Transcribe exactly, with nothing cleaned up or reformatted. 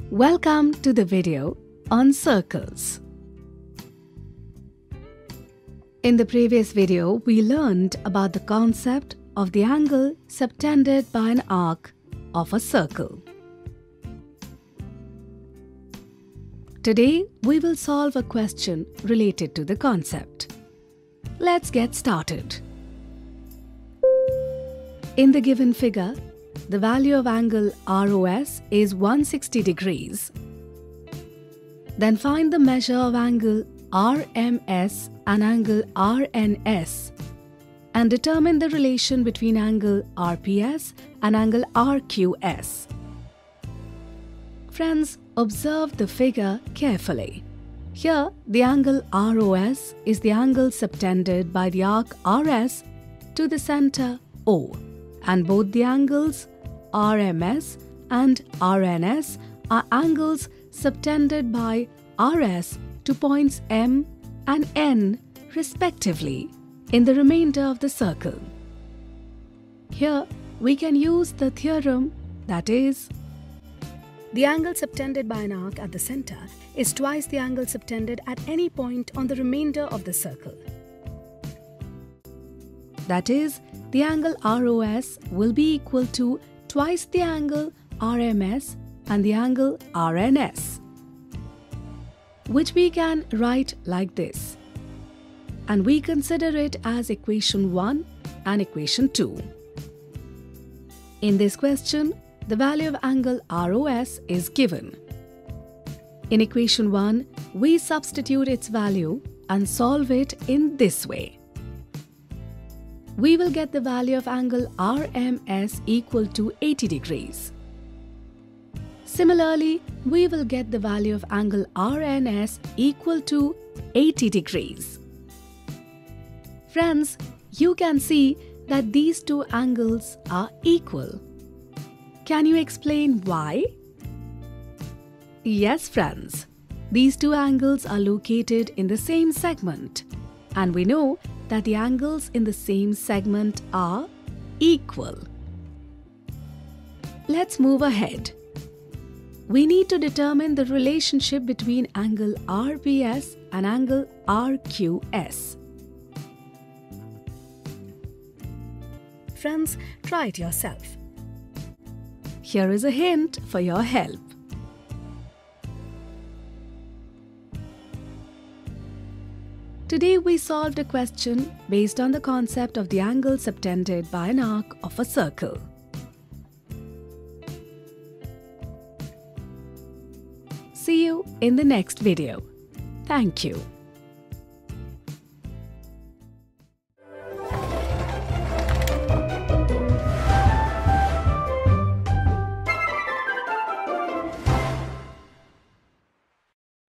Welcome to the video on circles. In the previous video, we learned about the concept of the angle subtended by an arc of a circle. Today, we will solve a question related to the concept. Let's get started. In the given figure, the value of angle R O S is one hundred sixty degrees. Then find the measure of angle R M S and angle R N S and determine the relation between angle R P S and angle R Q S. Friends, observe the figure carefully. Here, the angle R O S is the angle subtended by the arc R S to the center O, and both the angles R M S and R N S are angles subtended by R S to points M and N respectively in the remainder of the circle. Here we can use the theorem that is, the angle subtended by an arc at the center is twice the angle subtended at any point on the remainder of the circle. That is, the angle R O S will be equal to twice the angle R M S and the angle R N S, which we can write like this, and we consider it as equation one and equation two. In this question, the value of angle R O S is given. In equation one, we substitute its value and solve it in this way. We will get the value of angle R M S equal to eighty degrees. Similarly, we will get the value of angle R N S equal to eighty degrees. Friends, you can see that these two angles are equal. Can you explain why? Yes, friends. These two angles are located in the same segment, and we know that the angles in the same segment are equal. Let's move ahead. We need to determine the relationship between angle R P S and angle R Q S. Friends, try it yourself. Here is a hint for your help. Today we solved a question based on the concept of the angle subtended by an arc of a circle. See you in the next video. Thank you.